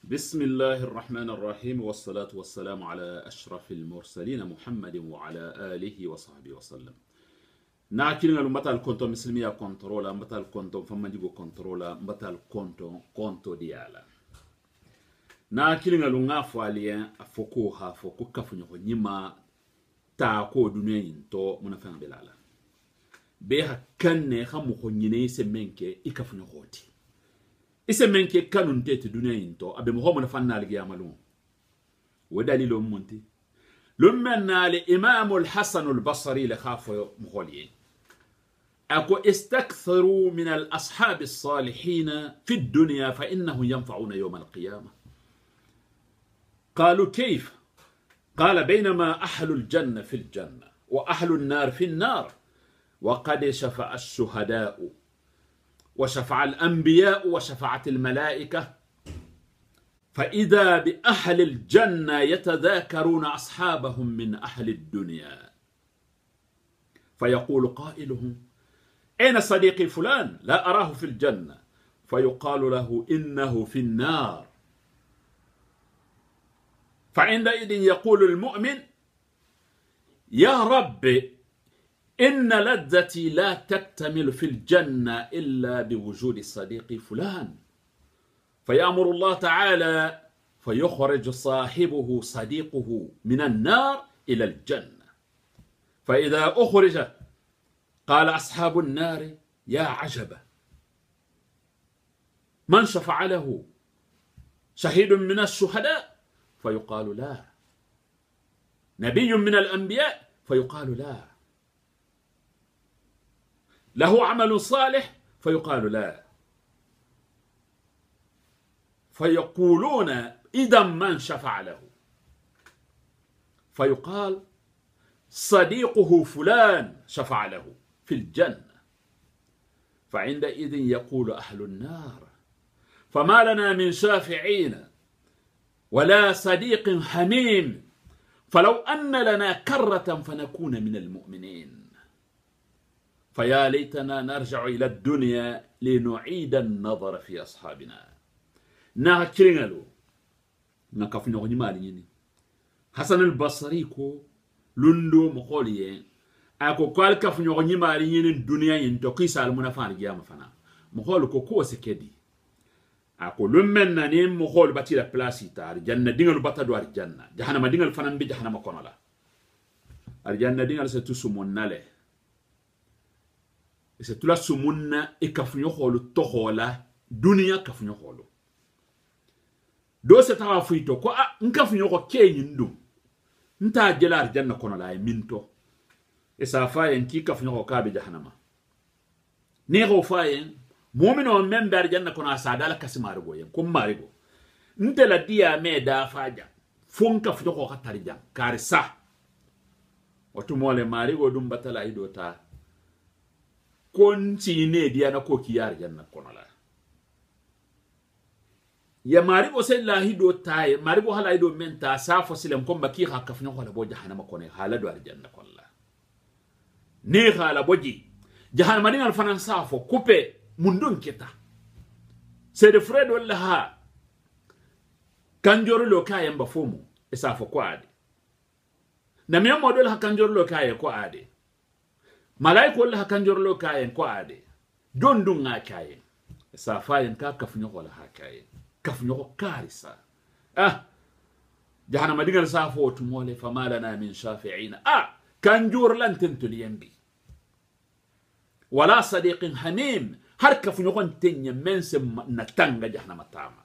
بسم الله الرحمن الرحيم والصلاة والسلام على أشرف المرسلين محمد وعلى آله وصحبه وسلم. ناكلنا لمبتا الكونتو مسلمية كنترولا مبتا الكونتو فما جيبو كنترولا مبتا الكونتو ديالا. ناكلنا لنغا فواليا أفوكوها فوكو كفنيو نيما تاكو دنيا ينتو منافعنا بلالا. بيها كنة خمو نيني سمنكي إكفنيو غوتي. ise menke kanun tete dunia into abe mohomo na fanna algi amalun ودليل منتي لما الإمام الحسن البصري لخافه مغولي أكو استكثروا من الأصحاب الصالحين في الدنيا فإنه ينفعون يوم القيامة. قالوا كيف؟ قال بينما أهل الجنة في الجنة وأهل النار في النار وقد شفع الشهداء وشفع الأنبياء وشفعت الملائكة فإذا بأهل الجنة يتذاكرون أصحابهم من أهل الدنيا فيقول قائلهم أين صديقي فلان؟ لا أراه في الجنة. فيقال له إنه في النار. فعندئذ يقول المؤمن يا رب إن لذتي لا تكتمل في الجنة إلا بوجود صديقي فلان. فيأمر الله تعالى فيخرج صاحبه صديقه من النار إلى الجنة. فإذا أخرج قال أصحاب النار يا عجبا من شفع له؟ شهيد من الشهداء؟ فيقال لا. نبي من الأنبياء؟ فيقال لا. له عمل صالح؟ فيقال لا. فيقولون إذا من شفع له؟ فيقال صديقه فلان شفع له في الجنة. فعندئذ يقول أهل النار فما لنا من شافعين ولا صديق حميم فلو أن لنا كرة فنكون من المؤمنين. فيا ليتنا نرجع إلى الدنيا لنعيد النظر في أصحابنا. ناكرينالو نكافنو غنيمالي حسن البصري كو لندو مخولي اكو قال كافنو غنيمالي الدنيا ينتو كيسال منافان جيام فنا مخول كو سكدي اكو لمن ناني مخول باتي لا بلاسي تار جنة دينغل باتادو الجنة جهنم دينغل فنان بي جهنم كونلا الجنة دينغل ستوسو مونالي ستولا سمونا اكافنو خولو توخولا دنيا كافنو خولو do se tawa fuito ko nka funyo ko kenyin dum nta jelar janna kono la minto e sa fayen ki ka funyo ko kabe jahannama ne go fayen mu'mino men bar janna kono asada la kasimar go yen ko marigo nte la dia me da faja fon ka funyo ko katari jam kar sa otu mole marigo dum batala ido ta konti ne dia na ko kiyar janna kono la ya marigo se lahi do taye marigo hala ido menta safo silem komba ki ha kafnya wala bo jahannama kone hala do aljanna kolla ne hala boji jahannama dingal fanan safo coupe mundun keta c'est de fred wala ha kanjoro lo kaye mba fomu e safo ko ade na mi modol ha kanjoro lo kaye ko ade malaiko wala ha kanjoro lo kaye ko ade dondun nga kaye e safayen ka kafnya wala ha kaye كفنو كارثة جهنم دينغال سافو تمولي فما لنا من شافعين كان جور لن تنتلين بي ولا صديق حميم هر كفنو كون تنيا منس نتنغ جهنم تاما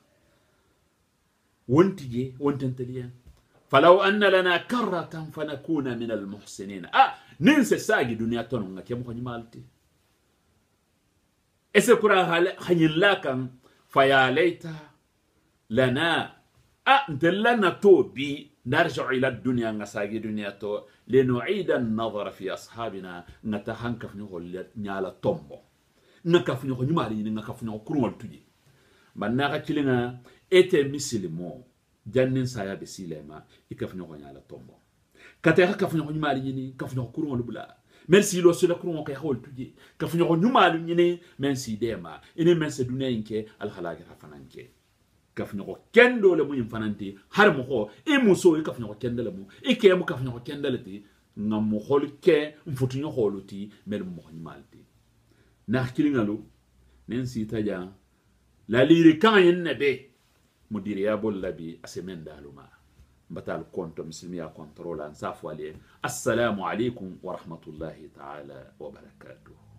وانتجي وانتنتلين فلو أن لنا كرة فنكون من المحسنين ننسى ساقي دنيا تنونغ كيمو خني مالتي اسكرا خنين لاكم فيا ليتها لنا لنا توبي نرجع إلى الدنيا نساقي دنيا تو لنعيد النظر في أصحابنا نتهنك في نقول نيالا تومبو نكف نقول نمالي نكف نقول كرول تجي من نغتلنا إتى مسلمو جنن سايا بسيلما يكف نقول نيالا تومبو كتير كف نقول نمالي كف نقول كرول بلا merci lo sela krumo kay hol tuji ka fu ñoo ñumalu ñine merci dema ene men se dunay nke al halaga fananke kafni ko kendo le mu infananti har mo ko e muso e kafni ko kendo le mu e ke mu kafni ko kendo le ti ngam mo hol ke mfutu nyo holuti mel mo malti na kilingalu nen sita ja la liri kan yen nebe mudiri ya bol labi asemen daluma batal konto muslimiya controla nsafwale assalamu alaikum wa rahmatullahi ta'ala wa barakatuh